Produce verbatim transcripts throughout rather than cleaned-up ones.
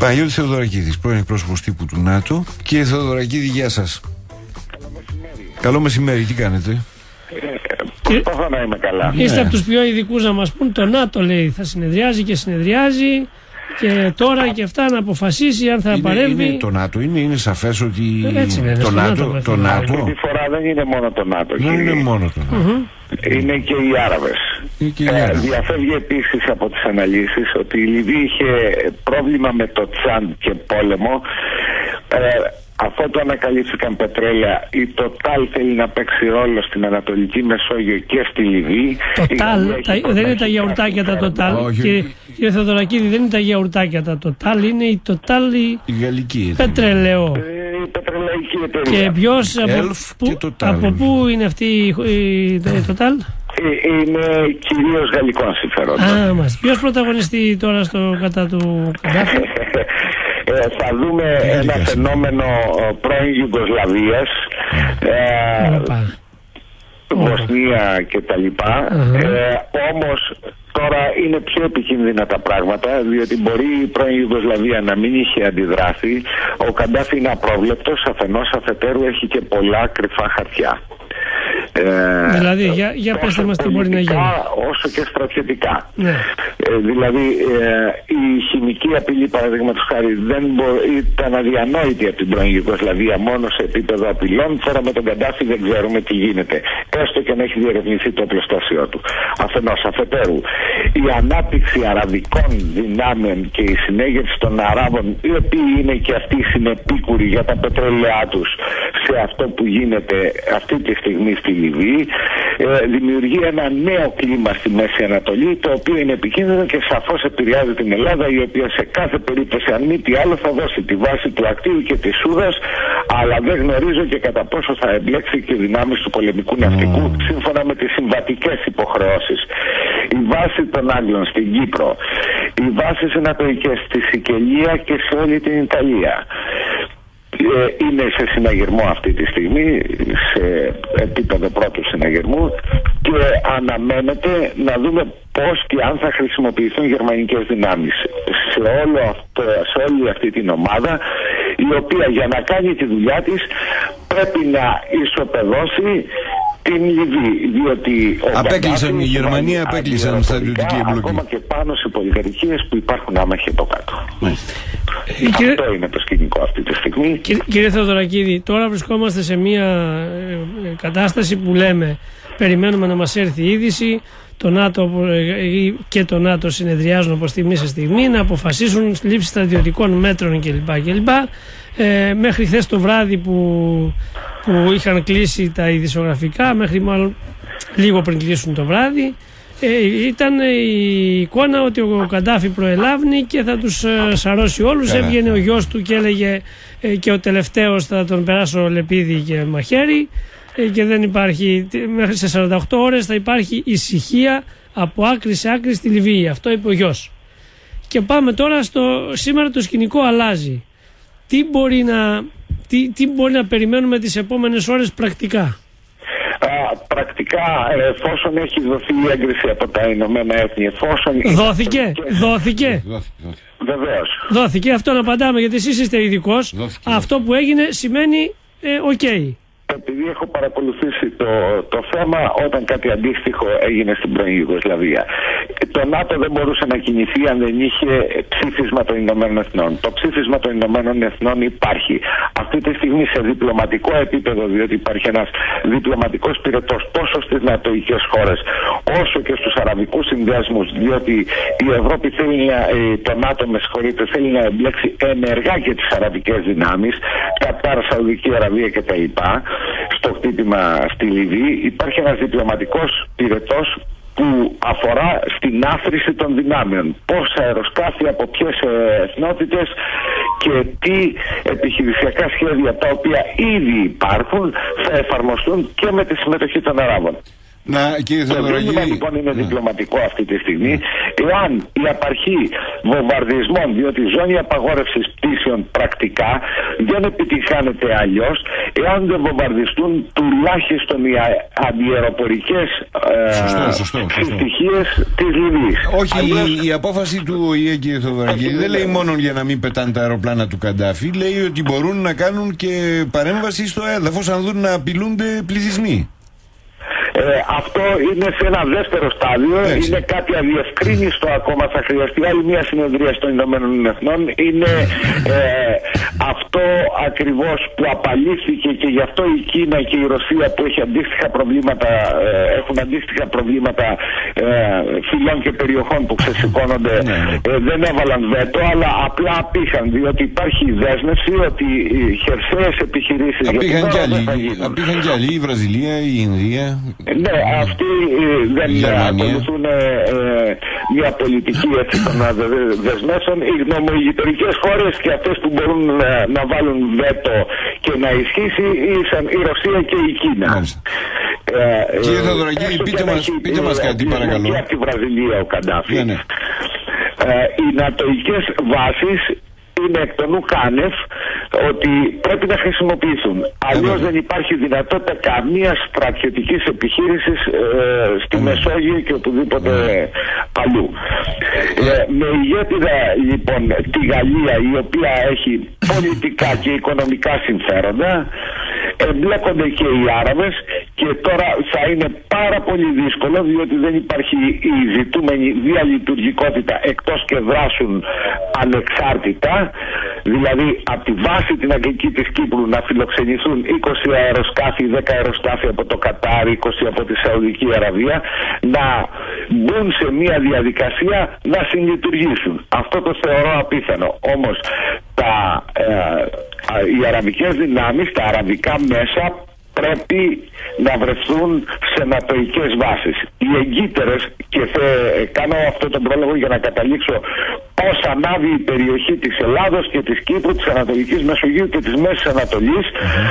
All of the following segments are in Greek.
Παναγιώτης Θεοδωρακίδης, πρώην εκπρόσωπος τύπου του ΝΑΤΟ. Κύριε Θεοδωρακίδη, γεια σας. Καλό μεσημέρι. Καλό μεσημέρι, τι κάνετε? Ε, προσπαθώ να είμαι καλά. Είστε Ναι. από τους πιο ειδικούς να μας πούν. Το ΝΑΤΟ λέει θα συνεδριάζει και συνεδριάζει και τώρα και αυτά να αποφασίσει αν θα Είναι, παρέμβει. είναι, το ΝΑΤΟ είναι, είναι σαφές ότι Έτσι είναι, το στο ΝΑΤΟ, ΝΑΤΟ, το βέβαια. ΝΑΤΟ Αυτή τη φορά δεν είναι μόνο το ΝΑΤΟ. δεν κύριε. είναι μόνο το ΝΑΤΟ. Mm-hmm. Είναι και οι Άραβες. Είναι και οι Ε, Άραβες. διαφεύγει επίσης από τις αναλύσεις ότι η Λιβύη είχε πρόβλημα με το Τσάντ και πόλεμο. Ε, αφού το ανακαλύφθηκαν πετρέλαια, η Total θέλει να παίξει ρόλο στην Ανατολική Μεσόγειο και στη Λιβύη. Το Η τάλ, Γαλλία τα, έχει δεν είναι τα προτάσει γιαουρτάκια τα συμφέροντα. Total. Όχι. Κύριε, κύριε Θεοδωρακίδη, δεν είναι τα γιαουρτάκια τα Total, είναι η Total η Η γαλλική εταιρεία. πετρελαιό. Ε, η πετρελαϊκή εταιρεία. Και ποιος, από, Elf πού, και Total. από πού είναι αυτή η, η, η Total? Ε, είναι κυρίως γαλλικών συμφερόντων. Α, μας. Ποιος πρωταγωνιστεί τώρα στο κατά του Καντάφη? Ε, θα δούμε ένα διαδικασία. φαινόμενο ε, πρώην Ιουγκοσλαβίας, ε, Όπα. Βοσνία και τα λοιπά. Αχα. Ε, όμως τώρα είναι πιο επικίνδυνα τα πράγματα, διότι μπορεί η πρώην Ιουγκοσλαβία να μην είχε αντιδράσει. Ο Καντάφη είναι απρόβλεπτος, αφενός αφετέρου έχει και πολλά κρυφά χαρτιά. Ε, Δηλαδή, για, για τόσο πέστε μας τι μπορεί να πολιτικά, γίνει. όσο και στρατιωτικά. Ναι. Ε, δηλαδή ε, η χημική απειλή, παραδείγματος χάρη, δεν μπο, ήταν αδιανόητη από την πρώην Ιουγκοσλαβία μόνο σε επίπεδο απειλών. Τώρα με τον Καντάφη δεν ξέρουμε τι γίνεται, έστω και να έχει διερευνηθεί το οπλοστάσιο του. Αφενός αφετέρου, η ανάπτυξη αραβικών δυνάμεων και η συνέγερση των Αράβων, οι οποίοι είναι και αυτοί συνεπίκουροι για τα πετρέλαιά τους σε αυτό που γίνεται αυτή τη στιγμή στη Λιβύη, ε, δημιουργεί ένα νέο κλίμα στη Μέση Ανατολή, το οποίο είναι επικίνδυνο και σαφώς επηρεάζει την Ελλάδα, η οποία σε κάθε περίπτωση, αν μη τι άλλο, θα δώσει τη βάση του Ακτίου και της Σούδας, αλλά δεν γνωρίζω και κατά πόσο θα εμπλέξει και δυνάμεις του πολεμικού ναυτικού, mm. σύμφωνα με τις συμβατικές υποχρεώσεις. Η βάση των Άγγλων στην Κύπρο, οι βάσεις ανατολικές στη Σικελία και σε όλη την Ιταλία Ε, είναι σε συναγερμό αυτή τη στιγμή, σε επίπεδο πρώτου συναγερμού, και αναμένεται να δούμε πώς και αν θα χρησιμοποιηθούν γερμανικές δυνάμεις σε, όλο αυτό, σε όλη αυτή την ομάδα, η οποία για να κάνει τη δουλειά της πρέπει να ισοπεδώσει την Λιβύη, διότι Απέκλεισαν οι Γερμανοί, απέκλεισαν στρατιωτική εμπλοκή. ακόμα και πάνω σε πολυκατοικίες που υπάρχουν άμαχοι από κάτω. Μάλιστα. Ε, κύριε, Αυτό είναι το σκηνικό αυτή τη στιγμή. κύριε, κύριε Θεοδωρακίδη, τώρα βρισκόμαστε σε μια ε, ε, κατάσταση που λέμε περιμένουμε να μας έρθει η είδηση, το ΝΑΤΟ ε, και το ΝΑΤΟ συνεδριάζουν από στιγμή σε στιγμή να αποφασίσουν λήψη στρατιωτικών μέτρων κλπ. κλπ. Ε, μέχρι χθες το βράδυ που, που είχαν κλείσει τα ειδησιογραφικά, μέχρι μάλλον λίγο πριν κλείσουν το βράδυ, ε, ήταν η εικόνα ότι ο Καντάφη προελάβνει και θα τους ε, σαρώσει όλους. Καλά. Έβγαινε ο γιος του και έλεγε ε, και ο τελευταίος θα τον περάσω λεπίδι και μαχαίρι, ε, και δεν υπάρχει, μέχρι σε σαράντα οκτώ ώρες θα υπάρχει ησυχία από άκρη σε άκρη στη Λιβύη. Αυτό είπε ο γιος. Και πάμε τώρα στο, σήμερα το σκηνικό αλλάζει. Τι μπορεί να, τι, τι μπορεί να περιμένουμε τις επόμενες ώρες πρακτικά? Α, πρακτικά, εφόσον έχει δοθεί η έγκριση από τα Ηνωμένα Έθνη, εφόσον... Δόθηκε, δόθηκε, Βεβαίως. δόθηκε. Αυτό να απαντάμε, γιατί εσείς είστε ειδικός. Δόθηκε. Αυτό που έγινε σημαίνει ε, οκ. Επειδή έχω παρακολουθήσει το, το θέμα όταν κάτι αντίστοιχο έγινε στην πρώην Ιουγκοσλαβία. Το ΝΑΤΟ δεν μπορούσε να κινηθεί αν δεν είχε ψήφισμα των Ηνωμένων Εθνών. Το ψήφισμα των Ηνωμένων Εθνών υπάρχει. Αυτή τη στιγμή σε διπλωματικό επίπεδο, διότι υπάρχει ένας διπλωματικός πυρετός τόσο στις νατοικές χώρες όσο και στους αραβικούς συνδέσμους, διότι η Ευρώπη θέλει να, το ΝΑΤΟ με συγχωρείτε, θέλει να εμπλέξει ενεργά και τις αραβικές δυνάμεις, Κατάρ, Σαουδική Αραβία κτλ. Στο χτύπημα στη Λιβύη υπάρχει ένας διπλωματικός πυρετός που αφορά στην άφρηση των δυνάμεων. Πόσα αεροσκάφη, από ποιες εθνότητες και τι επιχειρησιακά σχέδια τα οποία ήδη υπάρχουν θα εφαρμοστούν και με τη συμμετοχή των Αράβων. Να, κύριε Θεοδωρακίδη. Το ζήτημα λοιπόν είναι διπλωματικό αυτή τη στιγμή. Εάν η απαρχή βομβαρδισμών, διότι η ζώνη απαγόρευσης πτήσεων πρακτικά δεν επιτυχάνεται αλλιώς, εάν δεν βομβαρδιστούν τουλάχιστον οι αντιαεροπορικές συστοιχίες της Λιβύης. Όχι, αλλιώς... η, η απόφαση του ΟΗΕ, κύριε Θεοδωρακίδη, δεν λέει μόνο για να μην πετάνε τα αεροπλάνα του Καντάφη, λέει ότι μπορούν να κάνουν και παρέμβαση στο έδαφος αν δουν να απειλούνται πληθυσμοί. Ε, αυτό είναι σε ένα δεύτερο στάδιο. Έτσι. Είναι κάτι αδιευκρίνιστο ακόμα. Θα χρειαστεί άλλη μια συνεδρία των Ηνωμένων Εθνών. Είναι ε, αυτό ακριβώς που απαλήφθηκε και γι' αυτό η Κίνα και η Ρωσία που έχει αντίστοιχα προβλήματα, ε, έχουν αντίστοιχα προβλήματα ε, φυλών και περιοχών που ξεσηκώνονται, ε, δεν έβαλαν βέτο, αλλά απλά απήχαν, διότι υπάρχει η δέσμευση ότι οι χερσαίες επιχειρήσεις απήχαν κι άλλοι, απήχαν κι άλλοι, η Βραζιλία, η Ινδία. Ναι, αυτοί ε, δεν ακολουθούν ε, ε, μια πολιτική έτσι των δεσμεύσεων. Οι γνωμογειτονικές χώρες και αυτές που μπορούν να, να βάλουν βέτο και να ισχύσει ήσαν η Ρωσία και η Κίνα. Ε, Κύριε Θεοδωρακίδη, πείτε, μας, πείτε μας κάτι παρακαλώ. Και από τη Βραζιλία ο Καντάφη. Ναι, ναι. Ε, οι νατοικές βάσεις είναι εκ των ουκάνευ ότι πρέπει να χρησιμοποιηθούν. Αλλιώς δεν υπάρχει δυνατότητα καμία στρατιωτικής επιχείρησης ε, στη mm. Μεσόγειο και οπουδήποτε mm. αλλού. Ε, με ηγέτιδα λοιπόν τη Γαλλία, η οποία έχει πολιτικά και οικονομικά συμφέροντα, εμπλέκονται και οι Άραβες και τώρα θα είναι πάρα πολύ δύσκολο, διότι δεν υπάρχει η ζητούμενη διαλειτουργικότητα εκτός και δράσουν ανεξάρτητα, δηλαδή από τη βάση την αγγλική της Κύπρου να φιλοξενηθούν είκοσι αεροσκάφη, δέκα αεροσκάφη από το Κατάρ, είκοσι από τη Σαουδική Αραβία, να μπουν σε μια διαδικασία να συλλειτουργήσουν. Αυτό το θεωρώ απίθανο. Όμως τα, ε, οι αραβικές δυνάμεις, τα αραβικά μέσα πρέπει να βρεθούν σε νατοικές βάσεις. Οι εγκύτερες, και θα κάνω αυτό τον πρόλογο για να καταλήξω πώς ανάβει η περιοχή της Ελλάδος και της Κύπρου, της Ανατολικής Μεσογείου και της Μέσης Ανατολής,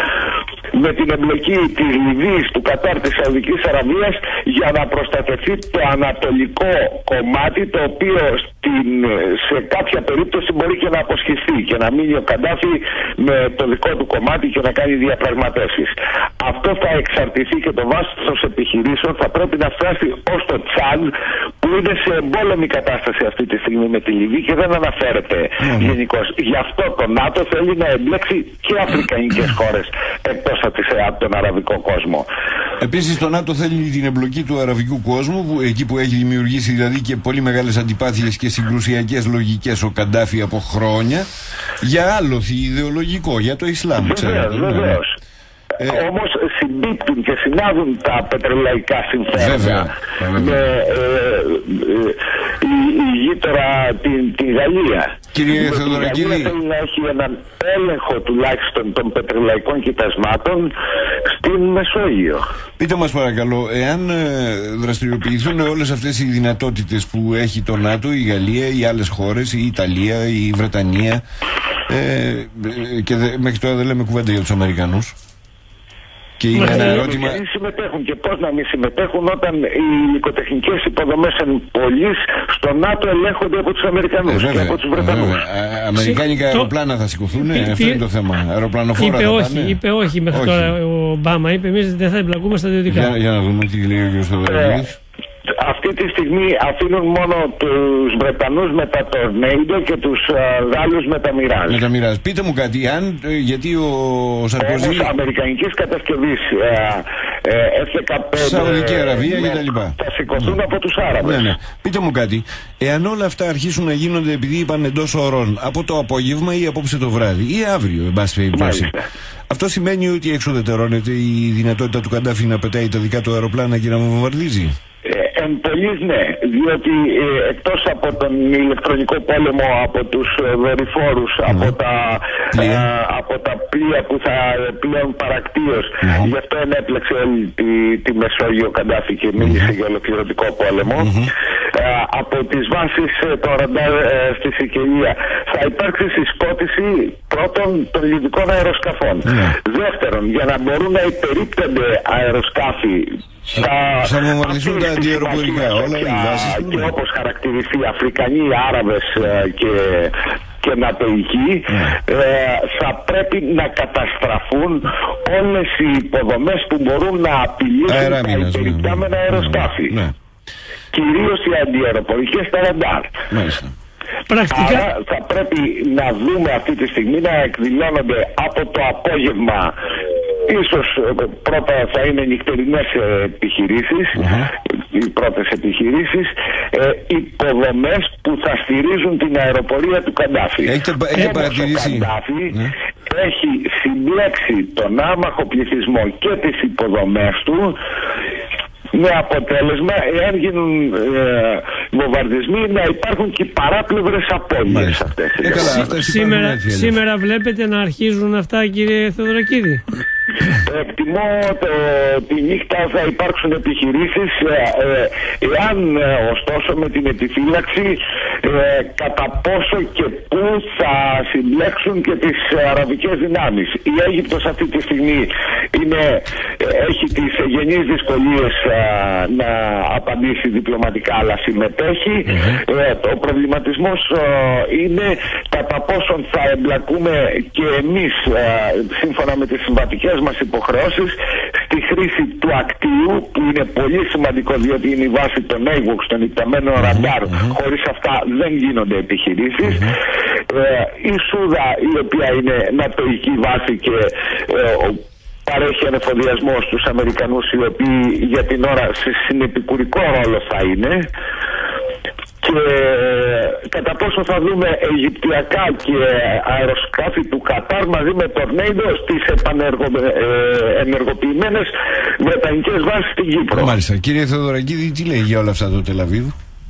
με την εμπλοκή της Λιβύης, του Κατάρ, της Σαουδικής Αραβίας, για να προστατευτεί το ανατολικό κομμάτι, το οποίο στην, σε κάποια περίπτωση μπορεί και να αποσχιστεί και να μείνει ο Καντάφη με το δικό του κομμάτι και να κάνει διαπραγματεύσεις. Αυτό θα εξαρτηθεί και το βάθος επιχειρήσεων θα πρέπει να φτάσει ως το Τσάντ, που είναι σε εμπόλεμη κατάσταση αυτή τη στιγμή με τη Λιβύη και δεν αναφέρεται mm. γενικώς. Γι' αυτό το ΝΑΤΟ θέλει να εμπλέξει και αφρικανικές χώρες εκτός από τον αραβικό κόσμο. Επίσης το ΝΑΤΟ θέλει την εμπλοκή του αραβικού κόσμου, που, εκεί που έχει δημιουργήσει δηλαδή και πολύ μεγάλες αντιπάθειες και συγκρουσιακές λογικές ο Καντάφη από χρόνια, για άλοθη ιδεολογικό, για το Ισλάμ. Βεβαίως, βεβαίως. Ε, Όμως συμπίπτουν και συνάδουν τα πετρελαϊκά συμφέροντα με ε, ε, η, η γείτορα την, την Γαλλία. Κύριε Θεοδωρακίδη, η Γαλλία θέλει να έχει έναν έλεγχο τουλάχιστον των πετρελαϊκών κοιτασμάτων στην Μεσόγειο. Πείτε μας παρακαλώ, εάν ε, δραστηριοποιηθούν όλες αυτές οι δυνατότητες που έχει το ΝΑΤΟ, η Γαλλία, οι άλλες χώρες, η Ιταλία, η Βρετανία, ε, και δε, μέχρι τώρα δεν λέμε κουβέντα για τους Αμερικανούς. Και είναι ένα ερώτημα. Οι συμμετέχουν και πώς να μην συμμετέχουν όταν οι υλικοτεχνικές υποδομές εν πολλής στο ΝΑΤΟ ελέγχονται από τους Αμερικανούς ε, και από τους Βρετανούς. Ε, αμερικάνικα αεροπλάνα θα σηκωθούν, ε, αυτό είναι το θέμα. Αεροπλανοφόρα είπε θα όχι, πάνε. είπε όχι μέχρι όχι. Τώρα ο Ομπάμα. Είπε εμείς δεν θα εμπλακούμε στρατιωτικά. Για, για να δούμε τι λέει ο κ. Θεοδωρακίδης. Αυτή τη στιγμή αφήνουν μόνο τους Βρετανούς με τα Τορνέιντο και τους uh, Γάλλους με τα Μιράζ. Με τα Μιράζ. Πείτε μου κάτι, αν, γιατί ο Σαρκοζή... Όμως αμερικανικής κατασκευής εφ δεκαπέντε Σαουδική Αραβία και τα λοιπά. Θα σηκωθούν ναι. από τους Άραβες. Ναι, ναι. Πείτε μου κάτι, εάν όλα αυτά αρχίσουν να γίνονται επειδή είπαν εντός ωρών, από το απόγευμα ή απόψε το βράδυ ή αύριο, εν πάση περιπτώσει, αυτό σημαίνει ότι εξουδετερώνεται η δυνατότητα του Καντάφη να πετάει τα δικά του αεροπλάνα και να βομβαρδίζει? Ε, εν πολλής ναι, διότι ε, εκτός από τον ηλεκτρονικό πόλεμο, από τους ε, δορυφόρους, mm. από, τα, ε, από τα πλοία που θα πλέον παρακτίως, mm. γι' αυτό ενέπλεξε όλη τη, τη Μεσόγειο Καντάφη και μίλησε mm. για ολοκληρωτικό πόλεμο, mm-hmm. από τις βάσεις των ραντάρ στη Σικελία. Θα υπάρξει συσπότηση πρώτον των λιβικών αεροσκαφών. Yeah. Δεύτερον, για να μπορούν να υπερίπτονται αεροσκάφη θα βομβαρδιστούν τα αντιαεροπορικά όλα οι βάσεις και όπως χαρακτηριστεί Αφρικανοί, Άραβες και, και νατοικοί, yeah. ε, θα πρέπει να καταστραφούν όλες οι υποδομές που μπορούν να απειλήσουν τα υπερυπτάμενα yeah. αεροσκάφη. Yeah. Κυρίως οι αντιαεροπορικές στα ραντάρ. Μάλιστα. Πρακτικά. Άρα θα πρέπει να δούμε αυτή τη στιγμή να εκδηλώνονται από το απόγευμα, ίσως πρώτα θα είναι νυχτερινές επιχειρήσεις, uh-huh. οι πρώτες επιχειρήσεις, ε, υποδομές που θα στηρίζουν την αεροπορία του Καντάφη. Έχετε, έχετε παρατηρήσει. Ο Καντάφη yeah. έχει συμπλέξει τον άμαχο πληθυσμό και τις υποδομές του, με αποτέλεσμα, εάν γίνουν ε, βομβαρδισμοί, να υπάρχουν και παράπλευρες απώλειες αυτές. Ε, καλά, αυτές σήμερα, σήμερα βλέπετε να αρχίζουν αυτά, κύριε Θεοδωρακίδη? Εκτιμώ το, τη νύχτα θα υπάρξουν επιχειρήσεις, ε, ε, εάν ε, ωστόσο με την επιφύλαξη ε, κατά πόσο και πού θα συμπλέξουν και τις αραβικές δυνάμεις. Η Αίγυπτος αυτή τη στιγμή είναι, ε, έχει τις γενείς δυσκολίες ε, να απαντήσει διπλωματικά, αλλά συμμετέχει. Mm-hmm. ε, ο προβληματισμός ε, είναι κατά πόσον θα εμπλακούμε και εμείς ε, σύμφωνα με τις συμβατικές μας υποχρεώσεις στη χρήση του ακτίου, που είναι πολύ σημαντικό διότι είναι η βάση των έιβοξ, των υπταμένων mm-hmm. ραντάρ. Mm-hmm. Χωρίς αυτά δεν γίνονται επιχειρήσεις. Mm-hmm. ε, η Σούδα, η οποία είναι νατοική βάση και ε, παρέχει ανεφοδιασμό στους Αμερικανούς, οι οποίοι για την ώρα σε συνεπικουρικό ρόλο θα είναι. Και κατά πόσο θα δούμε αιγυπτιακά και αεροσκάφη του Κατάρ μαζί με τορνέιντο στις επανενεργοποιημένες βρετανικές βάσεις στην Κύπρο. Μάλιστα. Κύριε Θεοδωρακίδη, τι λέει για όλα αυτά το Τελαβίβ?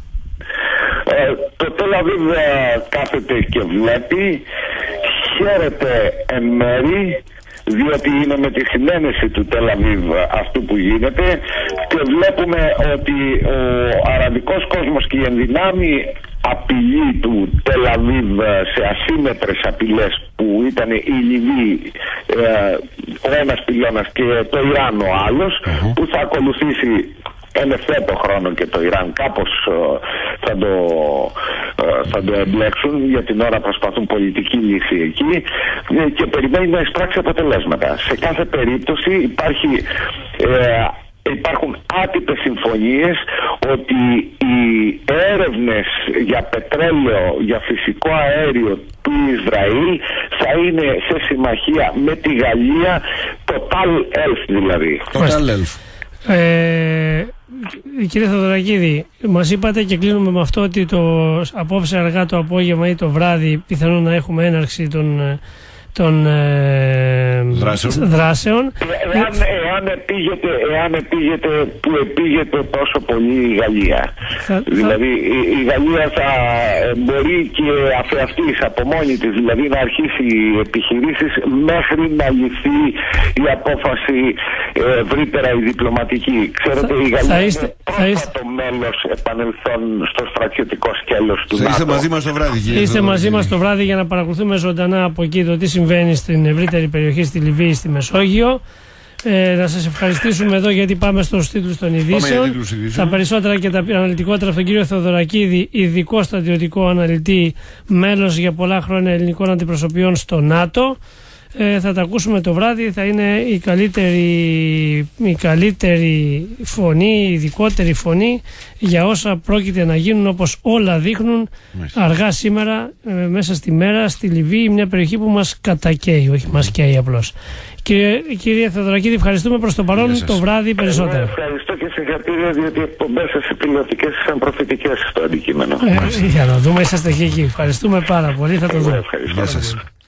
Ε, το Τελαβίβ κάθεται και βλέπει, χαίρεται εν μέρη, διότι είναι με τη συνένεση του Τελαβίβ αυτού που γίνεται, και βλέπουμε ότι ο αραβικός κόσμος και η ενδυνάμει απειλή του Τελαβίβ σε ασύμμετρες απειλές που ήταν η Λιβύη, ε, ο ένας πυλώνας, και το Ιράν ο άλλος, uh-huh. που θα ακολουθήσει εν ευθέτω χρόνο και το Ιράν κάπως uh, θα, το, uh, θα το εμπλέξουν. Για την ώρα προσπαθούν πολιτική λύση εκεί και περιμένει να εισπράξει αποτελέσματα. Σε κάθε περίπτωση υπάρχει, uh, υπάρχουν άτυπες συμφωνίες ότι οι έρευνες για πετρέλαιο, για φυσικό αέριο του Ισραήλ θα είναι σε συμμαχία με τη Γαλλία, Total Elf δηλαδή. Total Elf. Ε, κύριε Θεοδωρακίδη, μας είπατε και κλείνουμε με αυτό ότι το απόψε αργά το απόγευμα ή το βράδυ πιθανόν να έχουμε έναρξη των, των ε, δράσεων, δράσεων. Εάν, εάν, επήγεται, εάν επήγεται που επήγεται τόσο πολύ η Γαλλία, θα, δηλαδή θα... Η, η Γαλλία θα μπορεί και αφεαυτής από μόνη της δηλαδή να αρχίσει επιχειρήσεις μέχρι να ληφθεί η απόφαση ε, ευρύτερα η διπλωματική. Ξέρετε, θα, η Γαλλία θα είστε, είναι πρώτο μέλος επανελθόν στο στρατιωτικό σκέλος του ΝΑΤΟ. Είστε μαζί μας το βράδυ, κύριε. Είστε μαζί μας το βράδυ για να παρακολουθούμε ζωντανά από εκεί το τι συμβαίνει στην ευρύτερη περιοχή, στη Λιβύη, στη Μεσόγειο. Ε, να σας ευχαριστήσουμε εδώ, γιατί πάμε στους τίτλους των ειδήσεων. Τα περισσότερα και τα αναλυτικότερα από τον κύριο Θεοδωρακίδη, ειδικό στρατιωτικό αναλυτή, μέλος για πολλά χρόνια ελληνικών αντιπροσωπιών στο ΝΑΤΟ. Ε, θα τα ακούσουμε το βράδυ, θα είναι η καλύτερη, η καλύτερη φωνή, η ειδικότερη φωνή για όσα πρόκειται να γίνουν, όπως όλα δείχνουν Μάλιστα. αργά σήμερα ε, μέσα στη μέρα στη Λιβύη, μια περιοχή που μας κατακαίει, όχι μας καίει απλώς. Κύριε, κύριε Θεοδωρακίδη, ευχαριστούμε προς το παρόν, το βράδυ περισσότερα. Εγώ ευχαριστώ και συγχαρητήρια, διότι οι εκπομπές σας οι τηλεοπτικές ήταν προφητικές στο αντικείμενο. Ε, για να δούμε, είσαστε και εκεί. Ευχαριστούμε πάρα πολύ, θα το δούμε. Ευχαριστώ.